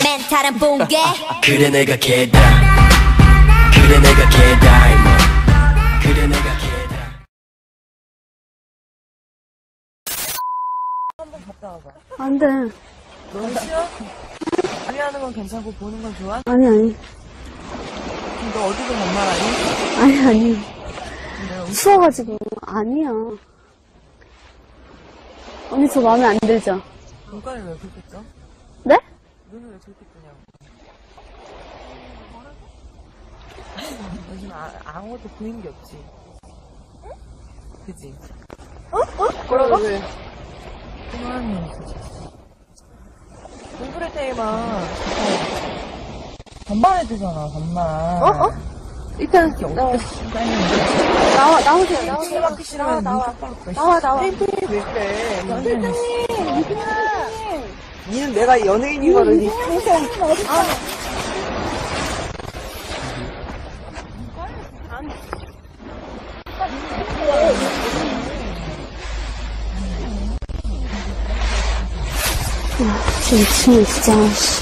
멘탈은 붕괴. 그래 내가 개다. 그래 내가 개다. 그래 내가 개다. 한번 갔다 와봐. 안 돼. 너무 싫어? 요리하는 건 괜찮고 보는 건 좋아? 아니. 그럼 너 어디서 반말하니? 아니. 추워가지고. 아니야. 언니 저 마음에 안 들죠? 눈가를 왜 그렇게 떠? 네? 눈을 왜 그렇게 뜨냐고. 요즘 아무것도 보이는 게 없지. 그지? 뭐라고? 왜? 그만해. 눈그릴 때만 반말해 주잖아, 반말. 일단 나오세요. 싫어하기 싫으면 나와. 나와. 왜 그래? 니는 내가 연예인이거든, 니 평생. 진짜.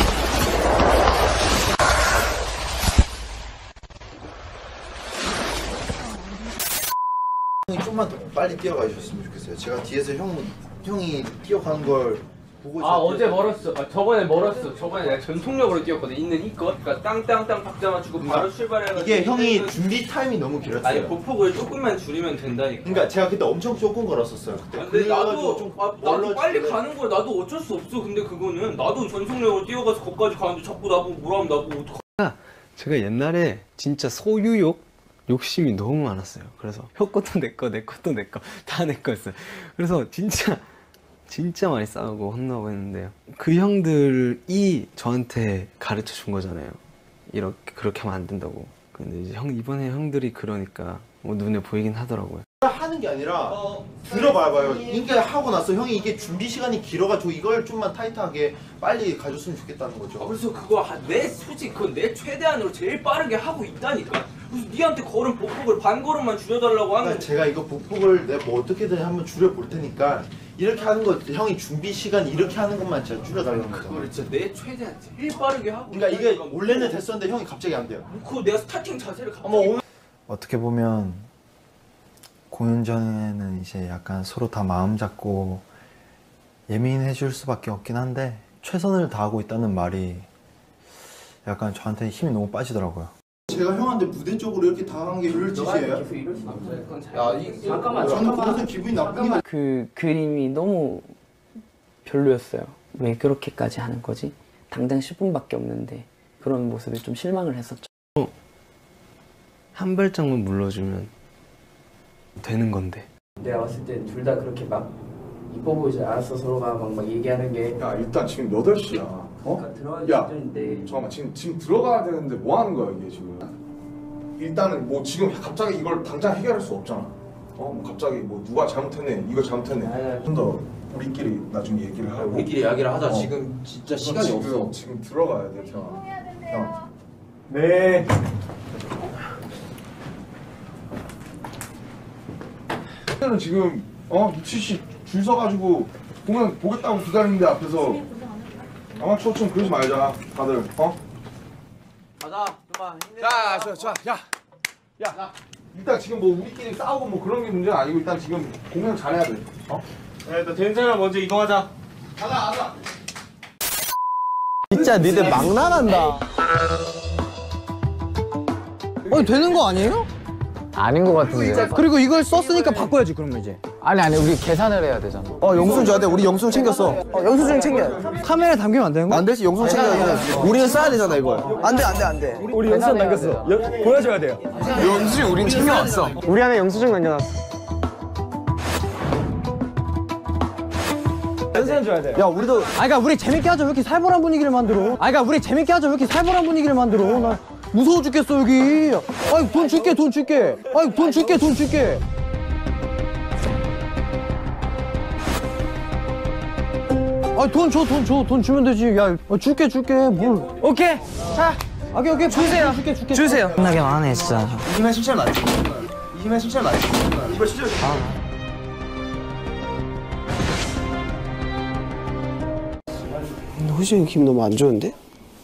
형이 좀만 더 빨리 뛰어가주셨으면 좋겠어요. 제가 뒤에서 형이 뛰어가는 걸 보고 아 어제 멀었어. 저번에 멀었어. 저번에 내가 전속력으로 뛰었거든. 있는 이것. 그러니까 땅땅땅 박자 맞추고 바로 출발해가지고. 이게 형이 준비 타임이 너무 길었어요. 아니 보폭을 조금만 줄이면 된다니까. 그러니까 제가 그때 엄청 조금 걸었었어요. 그때. 근데 나도 좀 나도 빨리 가는 거야. 나도 어쩔 수 없어. 근데 그거는 나도 전속력으로 뛰어가서 거기까지 가는데 자꾸 나보고 뭐라 하면 나보고 어떡하. 제가 옛날에 진짜 소유욕? 욕심이 너무 많았어요. 그래서 형 것도 내 거, 내 것도 내 거, 다 내 거였어요. 그래서 진짜 많이 싸우고 혼나고 했는데요. 그 형들이 저한테 가르쳐 준 거잖아요. 그렇게 하면 안 된다고. 근데 이제 이번에 형들이 그러니까 눈에 보이긴 하더라고요. 하는 게 아니라 들어봐봐요. 이게 하고 나서 형이 이게 준비 시간이 길어가지고 이걸 좀만 타이트하게 빨리 가줬으면 좋겠다는 거죠. 그래서 그거 솔직히 그건 내 최대한으로 제일 빠르게 하고 있다니까. 그래서 니한테 걸은 보폭을 반 걸음만 줄여달라고 하는 그러니까 제가 이거 보폭을 내가 뭐 어떻게든 한번 줄여볼 테니까 이렇게 하는 거 형이 준비 시간 이렇게 하는 것만 진짜 줄여달라는 거죠. 그걸 진짜 내 최대한 제일 빠르게 하고. 그러니까 이게 원래는 됐었는데 형이 갑자기 안 돼요. 그거 내가 스타팅 자세를 갑자기. 어떻게 보면 공연 전에는 이제 약간 서로 다 마음 잡고 예민해 줄 수밖에 없긴 한데 최선을 다하고 있다는 말이 약간 저한테 힘이 너무 빠지더라고요. 제가 형한테 무대 쪽으로 이렇게 당한 게 그럴 짓이에요? 잠깐만. 저는 그래서 기분이 나쁘긴 해. 그 그림이 너무 별로였어요. 왜 그렇게까지 하는 거지? 당장 10분밖에 없는데 그런 모습에 좀 실망을 했었죠. 한 발짝만 물러주면 되는 건데. 내가 봤을 때 둘 다 그렇게 막 이뻐 보이지 않았어. 서로가 막 얘기하는 게. 야 일단 지금 8시야. 그러니까 들어가기 야 전인데. 잠깐만 지금 들어가야 되는데 뭐 하는 거야 이게 지금. 일단은 뭐 지금 갑자기 이걸 당장 해결할 수 없잖아. 뭐 갑자기 뭐 누가 잘못했네 이거 잘못했네. 좀 더 우리끼리 나중에 얘기를 하고. 우리끼리 이야기를 하자. 지금 진짜 시간이 없어. 지금 들어가야 돼 태영아. 형. 네. 지금 미치씨 줄 서가지고 공연 보겠다고 기다리는데 앞에서 아마추어처럼 그러지 말자 다들. 가자. 좀만 힘내. 야 일단 지금 뭐 우리끼리 싸우고 뭐 그런 게 문제가 아니고 일단 지금 공연 잘해야 돼. 일단 된 사람 먼저 이동하자. 가자. 진짜 니들 막 나간다. 되는 거 아니에요? 아닌 것 같은데. 그리고 이걸 썼으니까 바꿔야지 그러면 이제. 아니 우리 계산을 해야 되잖아. 영수증 줘야 돼. 우리 영수증 챙겼어. 영수증 챙겨. 카메라에 담기면 안 되는 거야? 안 되지. 영수증 챙겨야 돼. 우리는 써야 되잖아 이걸. 안 돼. 우리 영수증 남겼어. 보여줘야 돼요. 영수증 우린 챙겨왔어. 우리 안에 영수증 남겨놨어. 연세는 줘야 돼. 야 우리도. 그러니까 우리 재밌게 하자. 왜 이렇게 살벌한 분위기를 만들어? 우리 재밌게 하자. 왜 이렇게 살벌한 분위기를 만들어? 나 무서워 죽겠어 여기. 돈 줄게. 돈 줄게. 돈 주면 되지. 야, 줄게. 뭘. 오케이. 자, 오케이. 주세요. 끝나게 많네 진짜. 이심의 실체 맞지? 이걸 실제. 근데 호시 형 기분 너무 안 좋은데?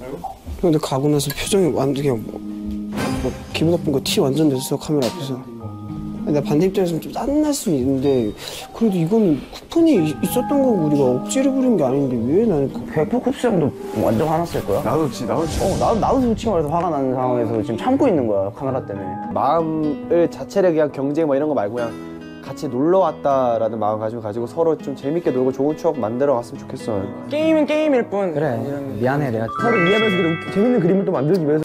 근데 가고 나서 표정이 완전 그냥 뭐 기분 나쁜 거 티 완전 냈어 카메라 앞에서. 내가 반대 입장에서는 좀 짜증날 수 있는데 그래도 이거는 쿠폰이 있었던 거고 우리가 억지로 부린 게 아닌데 왜 나는 100% 쿱스 형도 완전 화났을 거야. 나도 나도 솔직히 말해서 화가 나는 상황에서 지금 참고 있는 거야 카메라 때문에. 마음을 자체를 그냥 경쟁 뭐 이런 거 말고 그냥 같이 놀러 왔다라는 마음 가지고 서로 좀 재밌게 놀고 좋은 추억 만들어 갔으면 좋겠어요. 게임은 게임일 뿐. 그래 미안해 내가 서로 이해하면서 그래, 재밌는 그림을 또 만들기 위해서.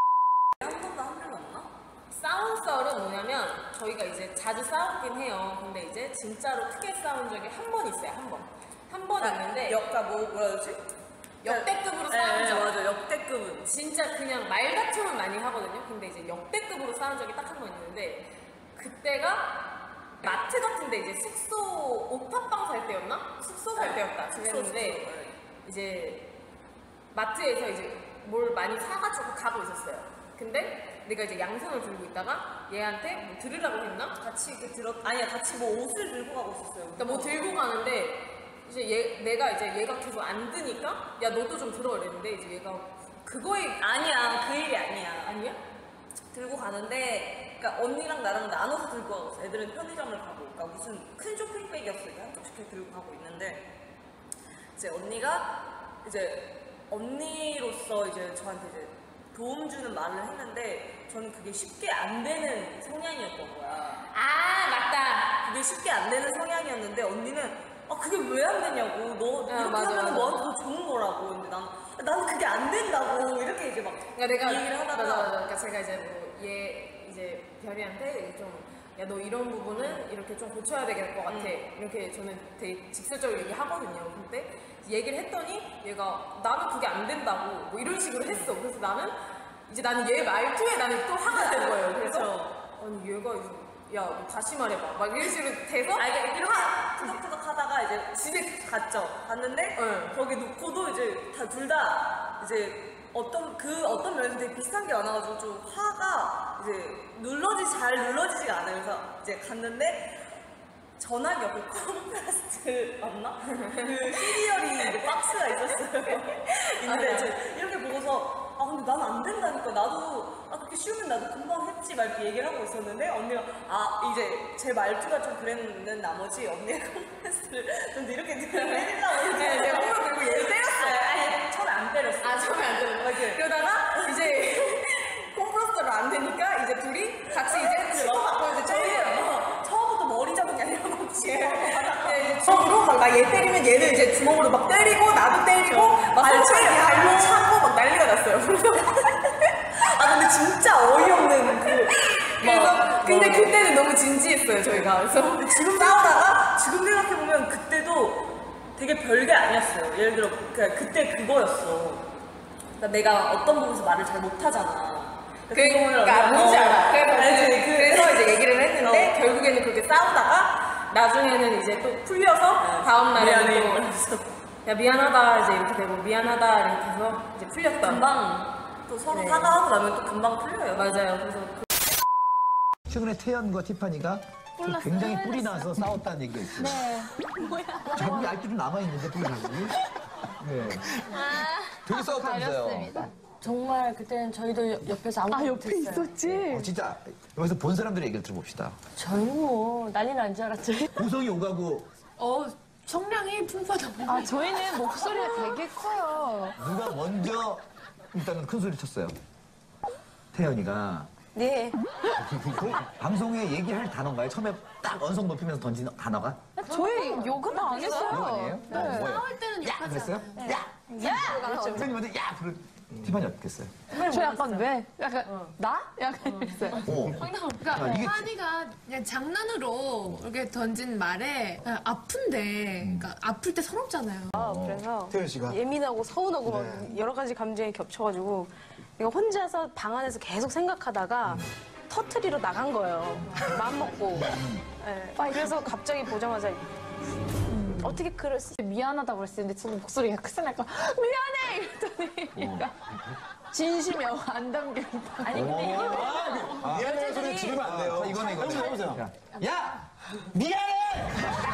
싸운 썰은 뭐냐면 저희가 이제 자주 싸웠긴 해요. 근데 이제 진짜로 크게 싸운 적이 한 번 있어요. 한 번 있는데 뭐라 그러지? 역대급으로 싸운 적. 맞아, 역대급은. 진짜 그냥 말다툼은 많이 하거든요. 근데 이제 역대급으로 싸운 적이 딱 한 번 있는데 그때가 마트 같은데 이제 숙소 옥탑방 살 때였나? 숙소 살 때였다. 그랬는데 이제 마트에서 이제 뭘 많이 사가지고 가고 있었어요. 근데 내가 이제 양손을 들고 있다가 얘한테 뭐 들으라고 했나? 같이 아니야, 같이 뭐 옷을 들고 가고 있었어요. 그러니까 뭐 들고 가는데 이제 내가 얘가 계속 안 드니까 야 너도 좀 들어 이랬는데 이제 얘가 그거에 아니야, 그 일이 아니야. 아니야? 들고 가는데, 그러니까 언니랑 나랑 나눠서 들고 가고 있어. 애들은 편의점을 가고, 그러니까 무슨 큰 쇼핑백이었어. 이게 한쪽씩 들고 가고 있는데, 이제 언니가 이제 언니로서 이제 저한테 이제 도움 주는 말을 했는데, 저는 그게 쉽게 안 되는 성향이었던 거야. 아 맞다. 그게 쉽게 안 되는 성향이었는데 언니는 그게 왜 안 되냐고. 너 이렇게 하면 너한테 더 좋은 거라고. 근데 나는 그게 안 된다고. 이렇게 이제 막 내가 얘기를 하다가 맞아. 그러니까 제가 이제 뭐 얘 이제 별이한테 좀 야 너 이런 부분은 이렇게 좀 고쳐야 될 것 같아. 이렇게 저는 되게 직설적으로 얘기하거든요. 근데 얘기를 했더니 얘가 나는 그게 안 된다고 뭐 이런 식으로 했어. 그래서 나는 얘 말투에 나는 또 화가 된 거예요. 그래서 아니 얘가 야 너 다시 말해봐 막 이런 식으로 돼서 이렇게 투덕투덕 하다가 이제 집에 갔는데 거기 놓고도 이제 둘 다 이제 어떤 면에서 되게 비슷한 게 많아가지고 좀 화가 이제 잘 눌러지지가 않아요. 그래서 이제 갔는데 전화기 옆에 컴플라스트 맞나? 그 시리얼이 이제 박스가 있었어요. 근데 이제 이렇게 보고서 근데 나는 안 된다니까. 나도 그렇게 쉬우면 나도 금방 했지 막 이렇게 얘기를 하고 있었는데 언니가 이제 제 말투가 좀 그랬는 나머지 언니가 컴플라스트를 좀 이렇게 때리려고 내가 손을 들고 얘를 때렸어. 아니 처음에 안 때렸어. 처음에 안 때렸어. 그러다가 이제 컴플라스트가 안 되니까 이제 둘이 같이 이제 치고받고 이제 처음부터 머리 잡은 게 아니라 막 주먹으로 막 나 얘 때리면 얘는 이제 주먹으로 막 때리고 나도 때리고 막 발로 차고 막 난리가 났어요. 근데 진짜 어이없는 그래서 근데 그때는 너무 진지했어요 저희가. 그래서 지금 싸우다가 지금 생각해보면 그때도 되게 별게 아니었어요. 예를 들어 그때 그거였어. 그러니까 내가 어떤 부분에서 말을 잘 못하잖아. 그러니까 뭔지 알아. 그래서 이제 얘기를 했는데 결국에는 그렇게 싸우다가 나중에는 이제 또 풀려서 다음날에는 야 미안하다 이제 이렇게 되고 미안하다 이렇게 해서 이제 풀렸다. 금방 또 서로 사과하고 나면 또 금방 풀려요. 맞아요. 그래서 최근에 태연과 티파니가 굉장히 뿔이 나서 싸웠다는 얘기가 있어요. 네. 뭐야? 자국이 아직도 좀 남아있는데 뿔이 자국이. 네. 되게 싸웠다면서요. 정말 그때는 저희도 옆에서 아무것도 옆에 못했어요. 있었지? 진짜 여기서 본 사람들의 얘기를 들어봅시다. 저희는 뭐 난리 난 줄 알았죠. 고성이 오가고 성량이 풍부하다. 저희는 목소리가 되게 커요. 누가 먼저 일단은 큰 소리 쳤어요. 태연이가. 네. 방송에 얘기할 단어인가요? 처음에 딱 언성 높이면서 던진 단어가? 저희 욕은 안 했어요. 욕 아니에요? 네. 뭐예요? 싸울 때는 야! 그랬어요? 네. 야! 그렇죠. 선생님한테 야! 티파니 어떻겠어요? 저 약간 왜? 약간 나? 약간 했어요. 그러니까 이게- 환희가 그냥 장난으로 이렇게 던진 말에 그냥 아픈데, 그러니까 아플 때 서럽잖아요. 그래서 태연 씨가? 예민하고 서운하고 막 여러 가지 감정이 겹쳐가지고 내가 혼자서 방 안에서 계속 생각하다가 터트리러 나간 거예요. 마음 먹고. 네. 그래서 갑자기 보자마자 어떻게 그럴 수 미안하다고 그랬는데 저는 목소리가 크으니까 미안해! 이랬더니 얘가 진심이야 안 담겼다. 아니 근데 이게 미안해 소리 지르면 안 돼요. 이거는. 해보세요. 야! 미안해!